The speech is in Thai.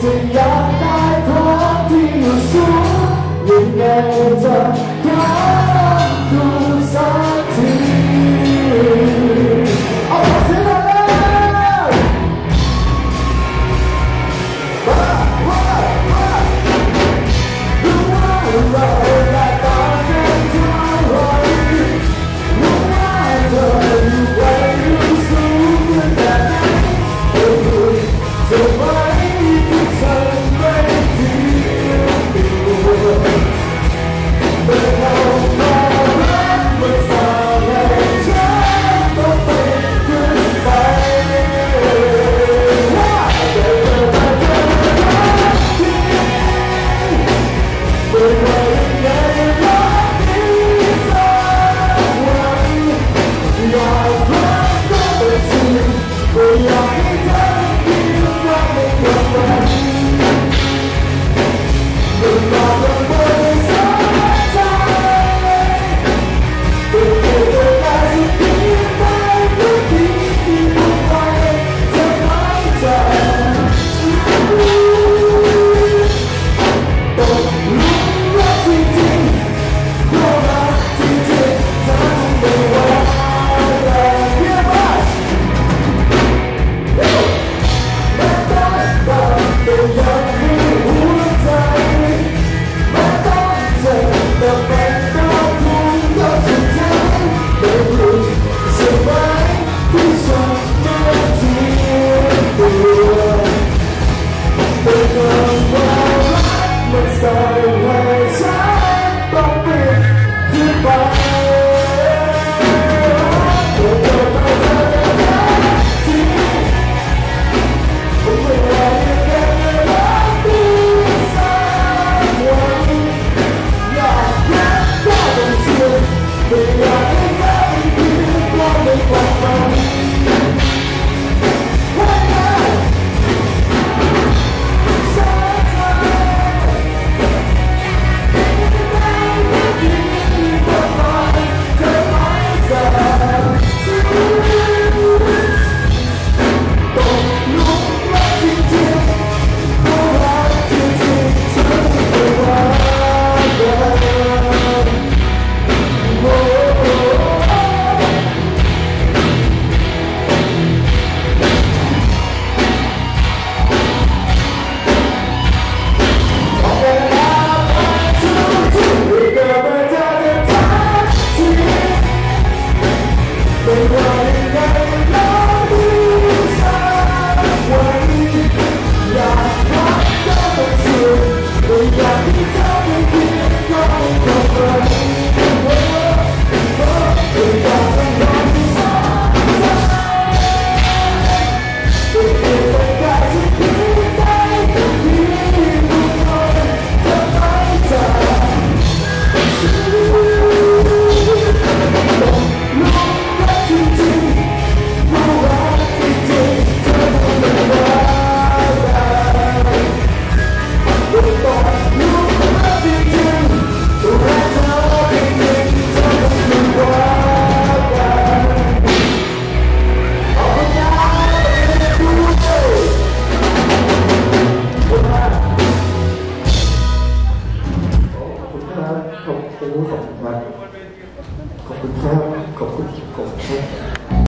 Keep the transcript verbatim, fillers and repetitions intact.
จะอยากได้ของที่อยู่สูงยังไงจะขอดูสักทีเอาเสียงดังเลยว่าว่าว่ารู้ว่าเราได้ต่างกันเท่าไรรู้ว่าเธออยู่ไกลอยู่สูงขนาดไหนจะไม่ที่ฉันไม่ทิ้งตัวแต่เรามารักมันสาให้ฉันต้องเป็นขึ้นไปว่าแต่เธอมาเจอกันที่ไม่ว่ายังไงรักนี้สักวันอยากรักก็เป็นสิ่งไม่อยากให้เธอขอบคุณครับ